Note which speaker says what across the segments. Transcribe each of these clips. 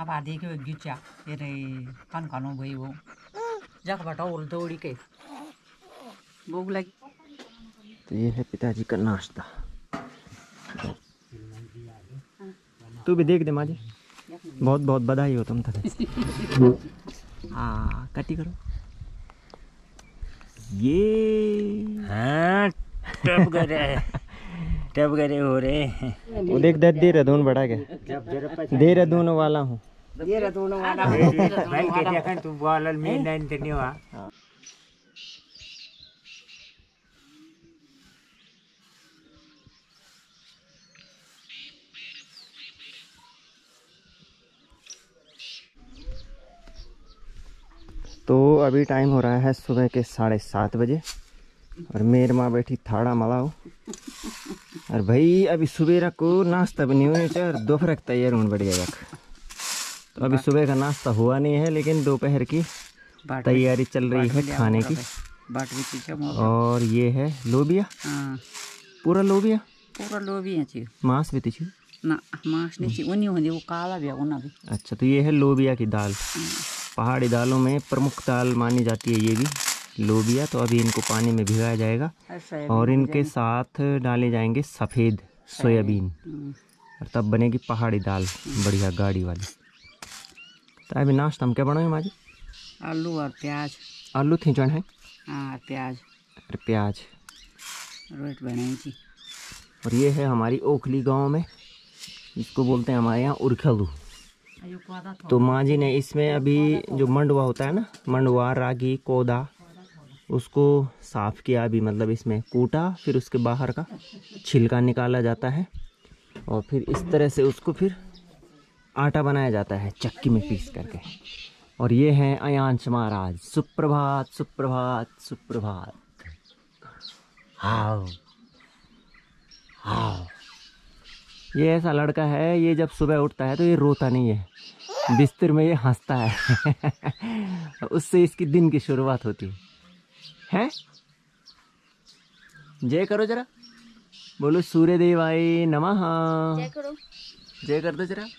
Speaker 1: अब आधे के गिचा ये रे कान कानो भाई वो जग बटा उल दौड़ी के भूख लगी।
Speaker 2: तो ये है पिताजी का नाश्ता। तू भी देख दे माँ जी, बहुत बहुत बधाई हो तुम तक। हाँ कटी करो ये।
Speaker 3: हाँ टप करे हो रहे।
Speaker 2: वो देख देहरादून बढ़ा गया, देहरादून वाला हूँ।
Speaker 3: तू बोल में नहीं हुआ।
Speaker 2: तो अभी टाइम हो रहा है सुबह के 7:30 बजे और मेरी माँ बैठी थाड़ा मलाओ। और भाई अभी सुबह को नाश्ता भी नहीं हुआ चाहिए और दोपहर तैयार होने बढ़ गया। तो अभी सुबह का नाश्ता हुआ नहीं है, लेकिन दोपहर की तैयारी चल रही है खाने की। और ये है लोबिया, पूरा लोबिया
Speaker 1: चाहिए
Speaker 2: मांस भी थी
Speaker 1: ना, मांस नहीं चाहिए उन्हीं होंगे वो काला भी है भी।
Speaker 2: अच्छा तो ये है लोबिया की दाल। पहाड़ी दालों में प्रमुख दाल मानी जाती है ये भी लोबिया। तो अभी इनको पानी में भिगाया जाएगा और इनके साथ डाले जाएंगे सफ़ेद सोयाबीन और तब बनेगी पहाड़ी दाल बढ़िया गाढ़ी वाली। तो अभी नाश्ता हम क्या बनाए माँ जी?
Speaker 1: आलू और प्याज।
Speaker 2: आलू थी चढ़ है।
Speaker 1: हाँ प्याज।
Speaker 2: अरे प्याज
Speaker 1: रोटी बनाई थी। और
Speaker 2: ये है हमारी ओखली गांव में, इसको बोलते हैं हमारे यहाँ उरखलू। तो माँ जी ने इसमें अभी जो मंडवा होता है ना, मंडवा रागी कोदा, उसको साफ़ किया अभी, मतलब इसमें कूटा, फिर उसके बाहर का छिलका निकाला जाता है और फिर इस तरह से उसको फिर आटा बनाया जाता है चक्की में पीस करके। और ये हैं अयांश महाराज। सुप्रभात सुप्रभात सुप्रभात। हाओ हाओ। ये ऐसा लड़का है, ये जब सुबह उठता है तो ये रोता नहीं है, बिस्तर में ये हंसता है। उससे इसकी दिन की शुरुआत होती है। जय करो जरा, बोलो सूर्य देवाय नमः।
Speaker 4: जय करो,
Speaker 2: जय कर दो जरा।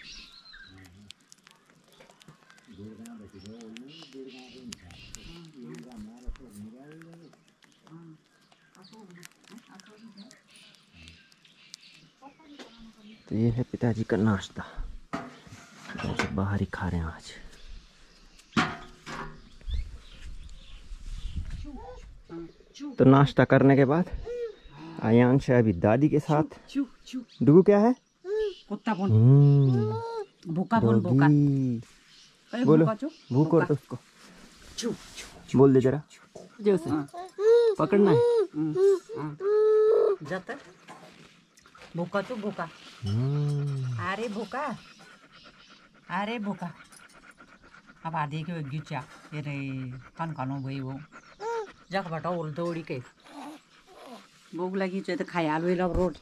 Speaker 2: तो ये है पिताजी का नाश्ता, बाहर ही खा रहे हैं आज। तो नाश्ता करने के बाद आयांश है अभी दादी के साथ। डुगू क्या है?
Speaker 1: कुत्ता भूखा
Speaker 2: बोलो भूख और तो उसको बोल दे जरा, जो से पकड़ना है।
Speaker 1: जाता भूखा तो भूखा। अरे भूखा, अरे भूखा। अब आधे के गिचा ये रे कान कानो भाई वो जग बटा उल दौड़ी के भूख लगी चाहिए तो खाया आलू रोड।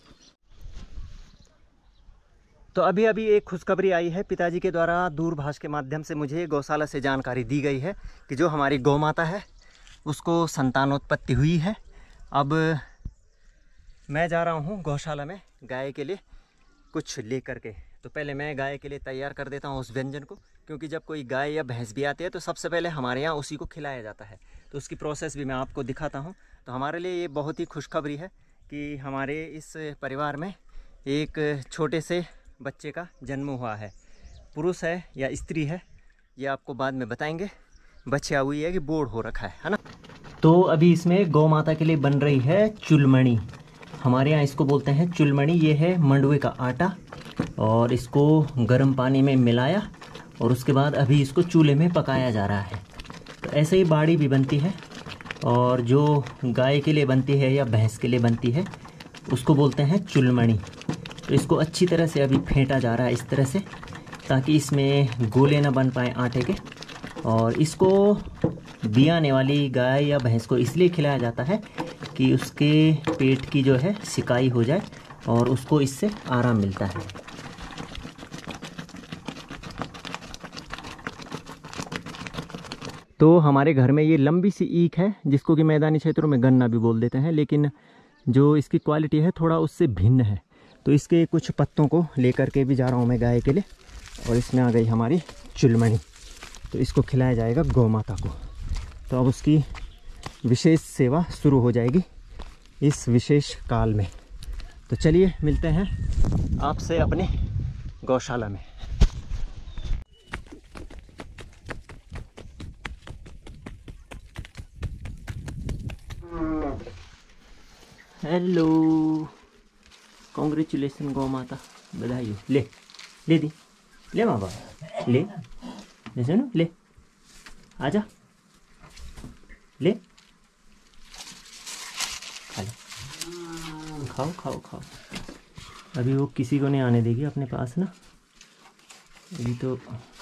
Speaker 2: तो अभी एक खुशखबरी आई है पिताजी के द्वारा दूरभाष के माध्यम से मुझे गौशाला से जानकारी दी गई है कि जो हमारी गौ माता है उसको संतानोत्पत्ति हुई है। अब मैं जा रहा हूँ गौशाला में गाय के लिए कुछ लेकर के। तो पहले मैं गाय के लिए तैयार कर देता हूँ उस व्यंजन को, क्योंकि जब कोई गाय या भैंस भी आती है तो सबसे पहले हमारे यहाँ उसी को खिलाया जाता है। तो उसकी प्रोसेस भी मैं आपको दिखाता हूँ। तो हमारे लिए ये बहुत ही खुशखबरी है कि हमारे इस परिवार में एक छोटे से बच्चे का जन्म हुआ है। पुरुष है या स्त्री है ये आपको बाद में बताएंगे। बच्चा हुई है कि बोर्ड हो रखा है ना। तो अभी इसमें गौ माता के लिए बन रही है चुलमणी। हमारे यहाँ इसको बोलते हैं चुलमणी। ये है मंडवे का आटा और इसको गर्म पानी में मिलाया और उसके बाद अभी इसको चूल्हे में पकाया जा रहा है। तो ऐसे ही बाड़ी भी बनती है और जो गाय के लिए बनती है या भैंस के लिए बनती है उसको बोलते हैं चुलमणी। तो इसको अच्छी तरह से अभी फेंटा जा रहा है इस तरह से, ताकि इसमें गोले ना बन पाए आटे के। और इसको बियाने वाली गाय या भैंस को इसलिए खिलाया जाता है कि उसके पेट की जो है सिकाई हो जाए और उसको इससे आराम मिलता है। तो हमारे घर में ये लंबी सी ईख है जिसको कि मैदानी क्षेत्रों में गन्ना भी बोल देते हैं, लेकिन जो इसकी क्वालिटी है थोड़ा उससे भिन्न है। तो इसके कुछ पत्तों को लेकर के भी जा रहा हूँ मैं गाय के लिए और इसमें आ गई हमारी चुलमणी। तो इसको खिलाया जाएगा गौ माता को। तो अब उसकी विशेष सेवा शुरू हो जाएगी इस विशेष काल में। तो चलिए मिलते हैं आपसे अपनी गौशाला में। हेलो, कॉन्ग्रेचुलेसन गौ माता, बधाई हो। ले ले दी, ले माँ बाप, ले ले सुनो, ले आजा, ले खा लो, खाओ खाओ खाओ। अभी वो किसी को नहीं आने देगी अपने पास ना, अभी तो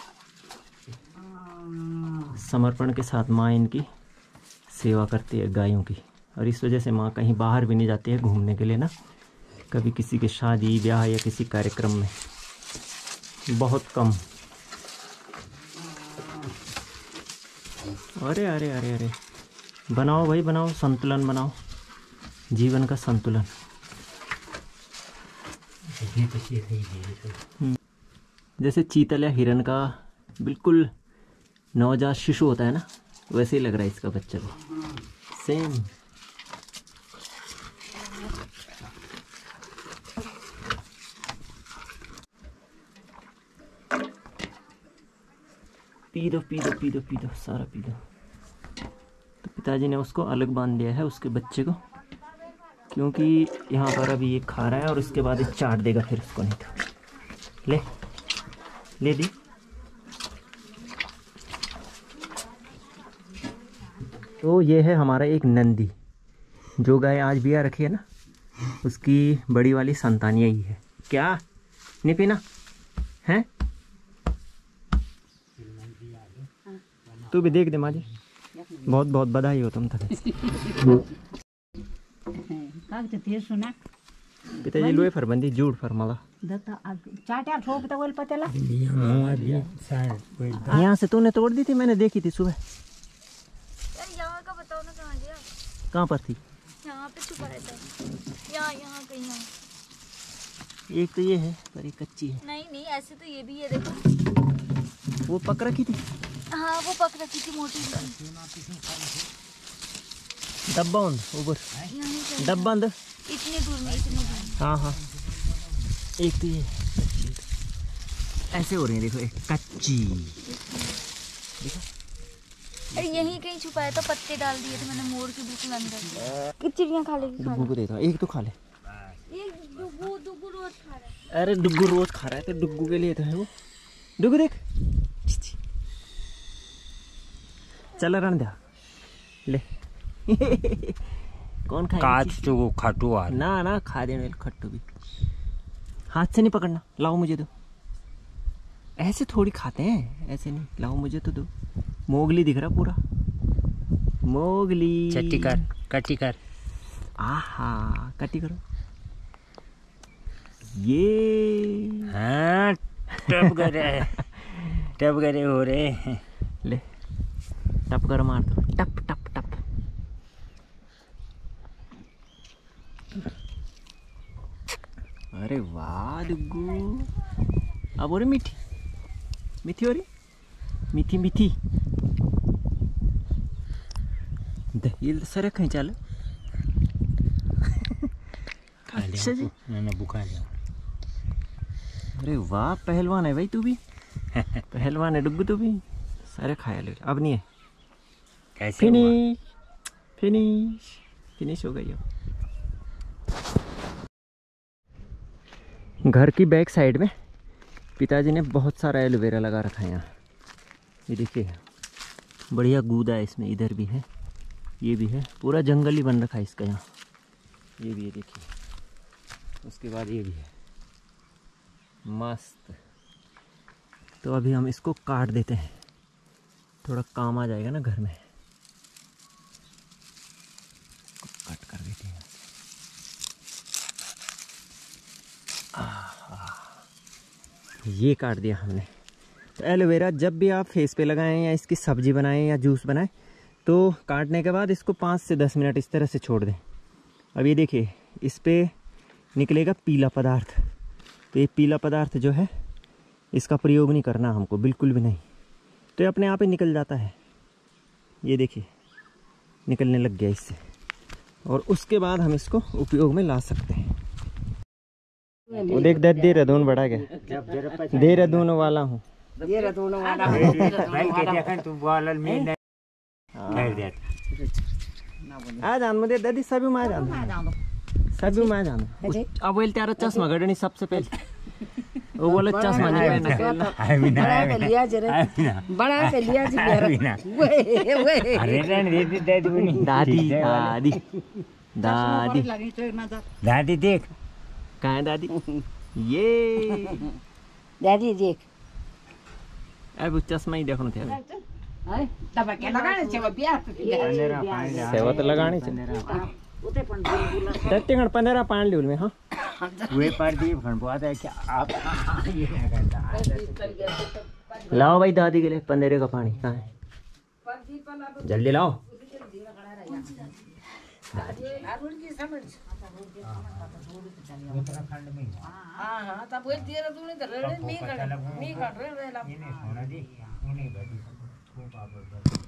Speaker 2: समर्पण के साथ माँ इनकी सेवा करती है गायों की। और इस वजह से माँ कहीं बाहर भी नहीं जाती है घूमने के लिए ना, कभी किसी के शादी ब्याह या किसी कार्यक्रम में, बहुत कम। अरे अरे अरे अरे, बनाओ भाई बनाओ, संतुलन बनाओ, जीवन का संतुलन। जैसे चीतल या हिरण का बिल्कुल नवजात शिशु होता है ना, वैसे ही लग रहा है इसका बच्चा को, सेम। पी दो पी दो पी दो पी दो, सारा पी दो। तो पिताजी ने उसको अलग बांध दिया है उसके बच्चे को, क्योंकि यहाँ पर अभी ये खा रहा है और उसके बाद ये चाट देगा फिर उसको, नहीं तो। ले ले दी। तो ये है हमारा एक नंदी, जो गाय आज बिया रखी है ना, उसकी बड़ी वाली संतान यही है। क्या नहीं पीना है? तू भी देख दे माँ जी, बहुत बहुत बधाई हो तुम तक।
Speaker 1: सुना
Speaker 2: पिताजी लोहे फरबंदी जूड़ फरमाला
Speaker 1: चाट्या ठोक तो बोल पतेला।
Speaker 2: यहाँ से तूने तोड़ दी थी, मैंने देखी थी सुबह।
Speaker 4: यहाँ का बताओ ना, कहाँ गया?
Speaker 2: कहाँ पर थी?
Speaker 4: यहाँ पे छुपा रहता है, यहाँ कहीं।
Speaker 2: एक तो ये है पर एक कच्ची है।
Speaker 4: नहीं नहीं, ऐसे तो ये भी है, देखो।
Speaker 2: वो पक रखी थी।
Speaker 4: हाँ वो पक रखी थी, मोटी सी।
Speaker 2: डब्बा बंद ऊपर,
Speaker 4: यहीं पे।
Speaker 2: डब्बा बंद
Speaker 4: इतने दूर में, इतने दूर में।
Speaker 2: हाँ हाँ, एक तो ये ऐसे हो रही है, देखो एक कच्ची, देखो।
Speaker 4: अरे यहीं कहीं छुपाया था, पत्ते डाल दिए थे मैंने मोर के बिल्कुल अंदर। कि चिड़िया खा लेगी।
Speaker 2: डुग्गू को देता हूँ, एक तो खा ले।
Speaker 4: ये डुग्गू रोज खा रहा है।
Speaker 2: अरे डुग्गू रोज खा रहा है, तो डुग्गू के लिए तो है वो। डुग्गू देख, चल रण दे ले। कौन खाएगा?
Speaker 3: काच तो खाटू आ
Speaker 2: ना ना, खा देने खट्टू भी। हाथ से नहीं पकड़ना, लाओ मुझे दो। ऐसे थोड़ी खाते हैं, ऐसे नहीं, लाओ मुझे तो दो। मोगली दिख रहा पूरा, मोगली।
Speaker 3: चट्टी कर, कटी कर।
Speaker 2: आहा, कटी करो। ये
Speaker 3: हाँ, टप करे हो रहे।
Speaker 2: ले, टप कर मार दो, टप टप टप। अरे वाह डुग्गू, अब हो रही मीठी मीठी, हो रही मीठी मीठी। ये सर कहीं चल। अच्छा जी,
Speaker 3: मैंने बुखा लिया।
Speaker 2: अरे वाह, पहलवान है भाई तू भी। पहलवान है डुग्गू तू भी, सारे खाया ले। अब नहीं है,
Speaker 3: कैसे हुआ?
Speaker 2: फिनिश फिनिश फिनिश हो गई। घर की बैक साइड में पिताजी ने बहुत सारा एलोवेरा लगा रखा है यहाँ। ये देखिए, बढ़िया गूदा है इसमें, इधर भी है, ये भी है, पूरा जंगल ही बन रखा है इसका यहाँ। ये भी है देखिए, उसके बाद ये भी है, मस्त। तो अभी हम इसको काट देते हैं, थोड़ा काम आ जाएगा ना घर में। कट कर देते हैं। ये काट दिया हमने। तो एलोवेरा जब भी आप फेस पे लगाएं या इसकी सब्जी बनाएं या जूस बनाएं, तो काटने के बाद इसको 5 से 10 मिनट इस तरह से छोड़ दें। अब ये देखिए, इस पे निकलेगा पीला पदार्थ। तो ये पीला पदार्थ जो है, इसका प्रयोग नहीं करना हमको, बिल्कुल भी नहीं। तो ये अपने आप ही निकल जाता है, ये देखिए निकलने लग गया इससे। और उसके बाद हम इसको उपयोग में ला सकते हैं। वो देख देहरादून बढ़ा गया, देहरादून वाला हूँ। आ जान मुझे दादी सभी में आ जाना, सभी में आ जाना। अब बोलते यार चश्मा गड़नी सबसे पहले, वो बोले चश्मा नहीं पहनना।
Speaker 5: बड़ा के लिया
Speaker 2: दादी दादी दादी
Speaker 3: दादी देख
Speaker 2: कहाँ है दादी? ये
Speaker 5: दादी देख
Speaker 2: अब चश्मा ही देखना था। सेवा तो लगानी चाहिए। दत्ते 15 पान लियो में। हाँ
Speaker 3: वे पर दी बहुत है क्या आप
Speaker 2: लाओ भाई दादी के लिए 15 का पानी कहाँ है, जल्दी लाओ।
Speaker 3: उत्तराखंड में
Speaker 5: हाँ तब बोल दिया तूने तो मी कर रहे ला